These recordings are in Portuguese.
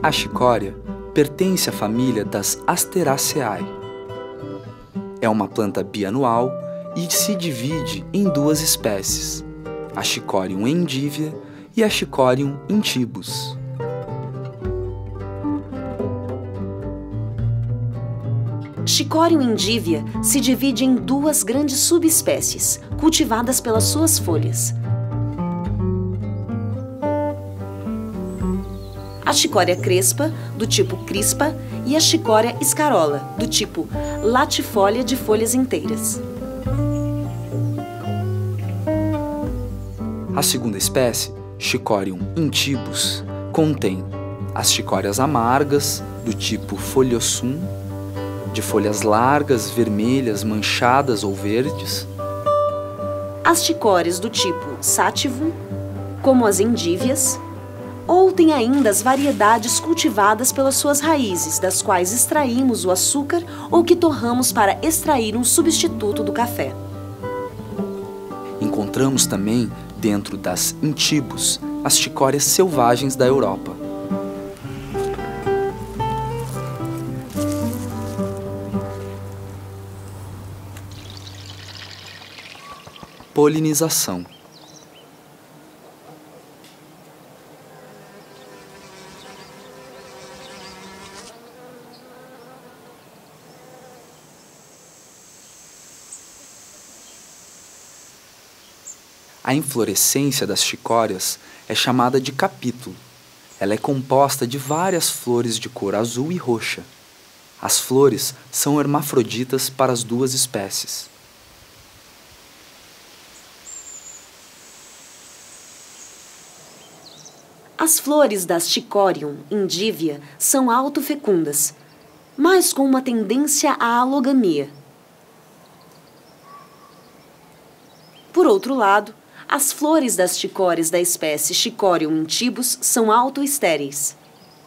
A chicória pertence à família das Asteraceae. É uma planta bianual e se divide em duas espécies, a Chicorium endivia e a Chicorium intybus. Chicorium endivia se divide em duas grandes subespécies, cultivadas pelas suas folhas. A chicória crespa, do tipo crispa, e a chicória escarola, do tipo latifolia de folhas inteiras. A segunda espécie, Chicorium intybus, contém as chicórias amargas, do tipo Foliossum, de folhas largas, vermelhas, manchadas ou verdes. As chicórias do tipo Sativum, como as endívias, ou tem ainda as variedades cultivadas pelas suas raízes, das quais extraímos o açúcar ou que torramos para extrair um substituto do café. Encontramos também, dentro das intybus, as chicórias selvagens da Europa. Polinização. A inflorescência das chicórias é chamada de capítulo. Ela é composta de várias flores de cor azul e roxa. As flores são hermafroditas para as duas espécies. As flores das Chicorium endivia são autofecundas, mas com uma tendência à alogamia. Por outro lado, as flores das chicórias da espécie Chicorium intybus são autoestéreis.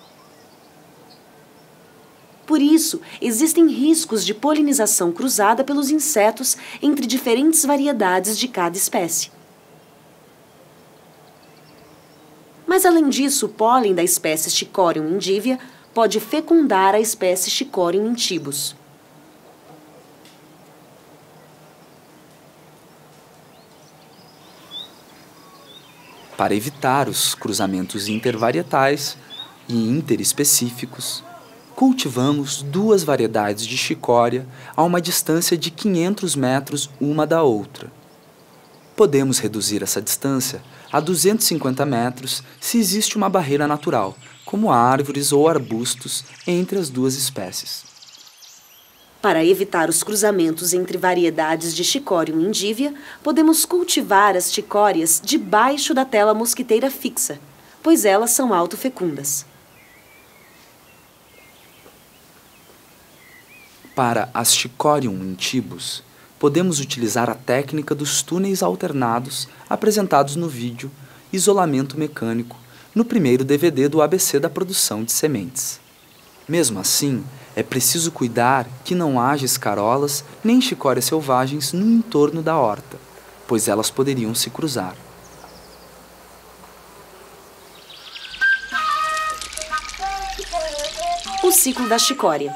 Por isso, existem riscos de polinização cruzada pelos insetos entre diferentes variedades de cada espécie. Mas, além disso, o pólen da espécie Chicorium endivia pode fecundar a espécie Chicorium intybus. Para evitar os cruzamentos intervarietais e interespecíficos, cultivamos duas variedades de chicória a uma distância de 500 metros uma da outra. Podemos reduzir essa distância a 250 metros se existe uma barreira natural, como árvores ou arbustos entre as duas espécies. Para evitar os cruzamentos entre variedades de Chicorium endivia, podemos cultivar as chicórias debaixo da tela mosquiteira fixa, pois elas são autofecundas. Para as Chicorium intybus, podemos utilizar a técnica dos túneis alternados apresentados no vídeo Isolamento Mecânico, no primeiro DVD do ABC da produção de sementes. Mesmo assim, é preciso cuidar que não haja escarolas nem chicórias selvagens no entorno da horta, pois elas poderiam se cruzar. O ciclo da chicória.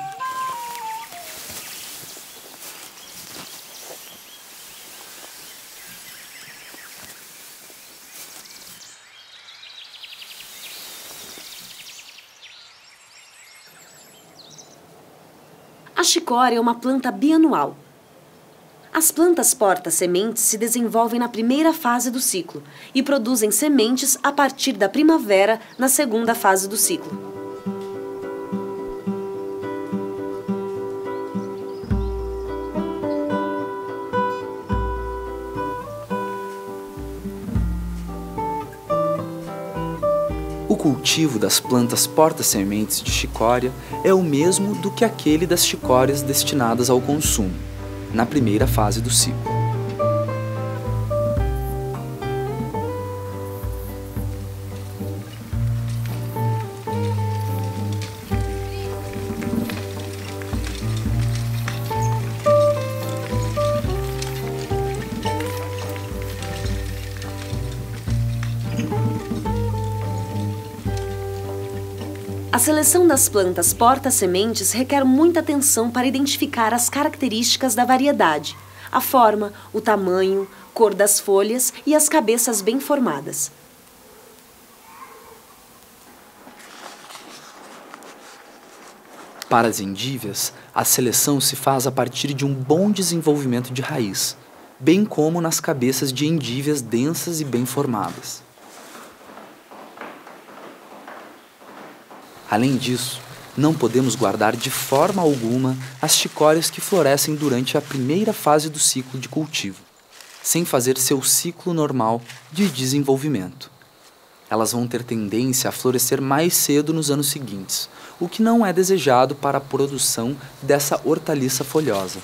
A chicória é uma planta bianual. As plantas porta-sementes se desenvolvem na primeira fase do ciclo e produzem sementes a partir da primavera na segunda fase do ciclo. O cultivo das plantas porta-sementes de chicória é o mesmo do que aquele das chicórias destinadas ao consumo, na primeira fase do ciclo. A seleção das plantas porta-sementes requer muita atenção para identificar as características da variedade, a forma, o tamanho, cor das folhas e as cabeças bem formadas. Para as endívias, a seleção se faz a partir de um bom desenvolvimento de raiz, bem como nas cabeças de endívias densas e bem formadas. Além disso, não podemos guardar de forma alguma as chicórias que florescem durante a primeira fase do ciclo de cultivo, sem fazer seu ciclo normal de desenvolvimento. Elas vão ter tendência a florescer mais cedo nos anos seguintes, o que não é desejado para a produção dessa hortaliça folhosa.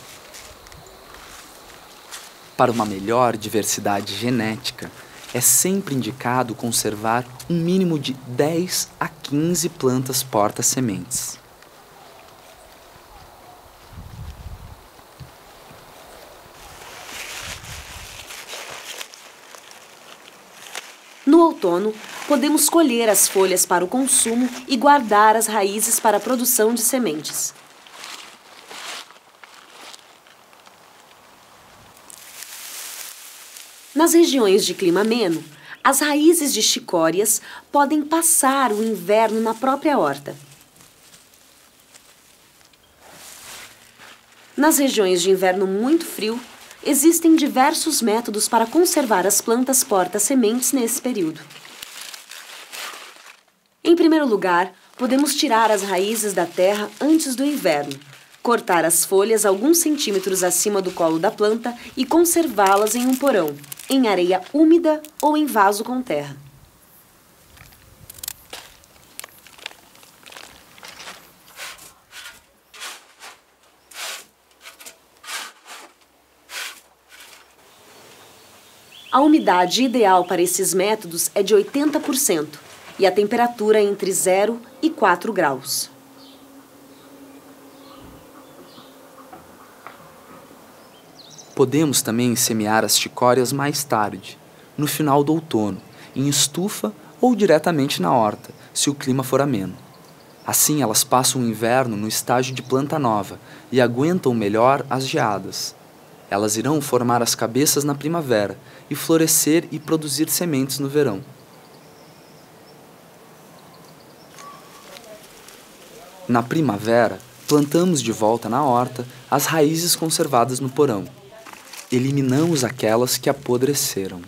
Para uma melhor diversidade genética, é sempre indicado conservar um mínimo de 10 a 15 plantas porta-sementes. No outono, podemos colher as folhas para o consumo e guardar as raízes para a produção de sementes. Nas regiões de clima ameno, as raízes de chicórias podem passar o inverno na própria horta. Nas regiões de inverno muito frio, existem diversos métodos para conservar as plantas porta-sementes nesse período. Em primeiro lugar, podemos tirar as raízes da terra antes do inverno, cortar as folhas alguns centímetros acima do colo da planta e conservá-las em um porão, em areia úmida ou em vaso com terra. A umidade ideal para esses métodos é de 80% e a temperatura entre 0 e 4 graus. Podemos também semear as chicórias mais tarde, no final do outono, em estufa ou diretamente na horta, se o clima for ameno. Assim, elas passam o inverno no estágio de planta nova e aguentam melhor as geadas. Elas irão formar as cabeças na primavera e florescer e produzir sementes no verão. Na primavera, plantamos de volta na horta as raízes conservadas no porão. Eliminamos aquelas que apodreceram.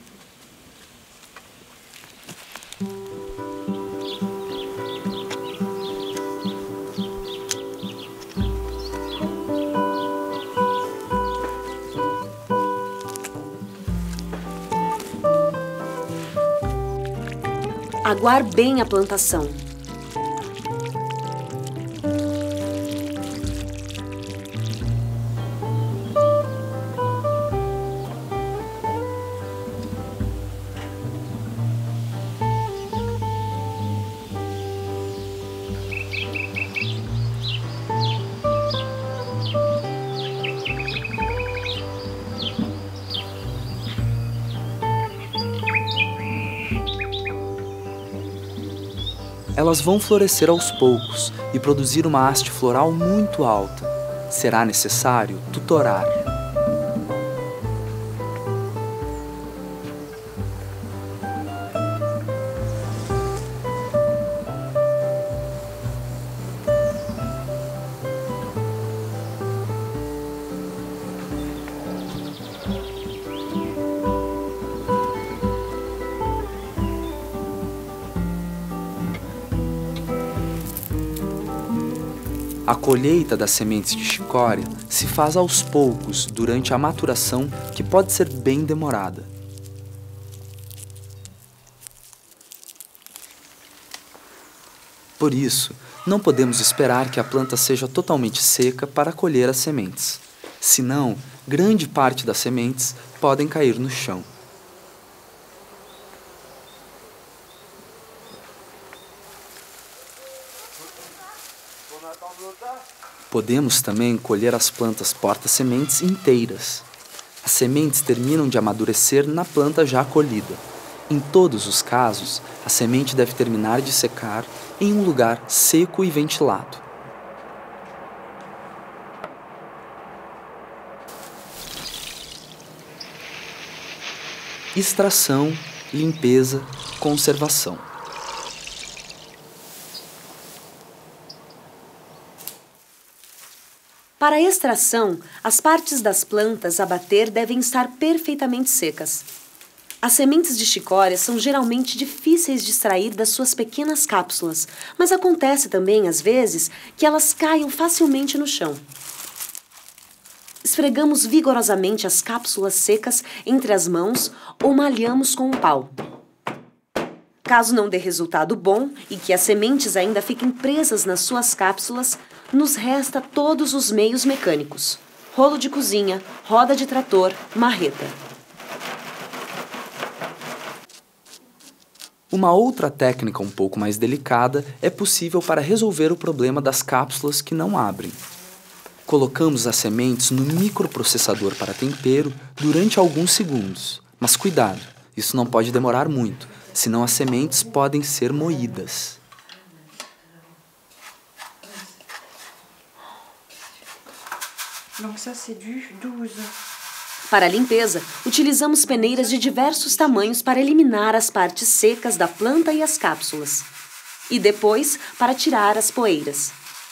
Aguar bem a plantação. Elas vão florescer aos poucos e produzir uma haste floral muito alta. Será necessário tutorar. A colheita das sementes de chicória se faz aos poucos durante a maturação, que pode ser bem demorada. Por isso, não podemos esperar que a planta seja totalmente seca para colher as sementes. Senão, grande parte das sementes podem cair no chão. Podemos também colher as plantas porta-sementes inteiras. As sementes terminam de amadurecer na planta já colhida. Em todos os casos, a semente deve terminar de secar em um lugar seco e ventilado. Extração, limpeza, conservação. Para a extração, as partes das plantas a bater devem estar perfeitamente secas. As sementes de chicória são geralmente difíceis de extrair das suas pequenas cápsulas, mas acontece também, às vezes, que elas caiam facilmente no chão. Esfregamos vigorosamente as cápsulas secas entre as mãos ou malhamos com um pau. Caso não dê resultado bom e que as sementes ainda fiquem presas nas suas cápsulas, nos resta todos os meios mecânicos: rolo de cozinha, roda de trator, marreta. Uma outra técnica um pouco mais delicada é possível para resolver o problema das cápsulas que não abrem. Colocamos as sementes no microprocessador para tempero durante alguns segundos. Mas cuidado, isso não pode demorar muito, senão as sementes podem ser moídas. Para a limpeza, utilizamos peneiras de diversos tamanhos para eliminar as partes secas da planta e as cápsulas. E depois, para tirar as poeiras.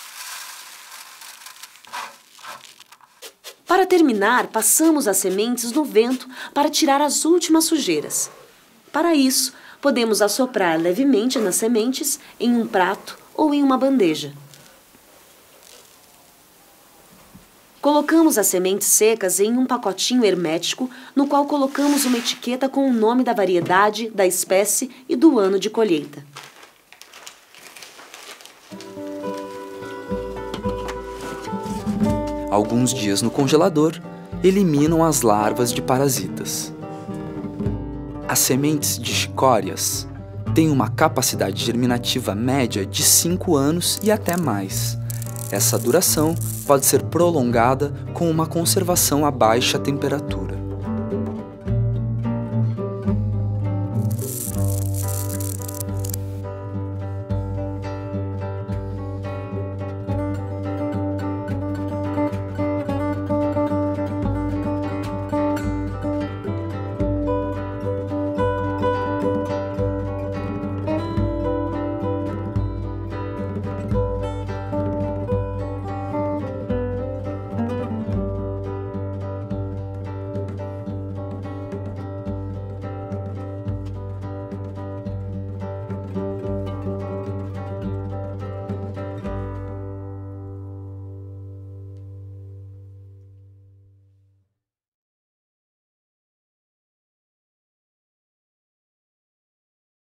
Para terminar, passamos as sementes no vento para tirar as últimas sujeiras. Para isso, podemos assoprar levemente nas sementes em um prato ou em uma bandeja. Colocamos as sementes secas em um pacotinho hermético, no qual colocamos uma etiqueta com o nome da variedade, da espécie e do ano de colheita. Alguns dias no congelador eliminam as larvas de parasitas. As sementes de chicórias têm uma capacidade germinativa média de 5 anos e até mais. Essa duração pode ser prolongada com uma conservação a baixa temperatura.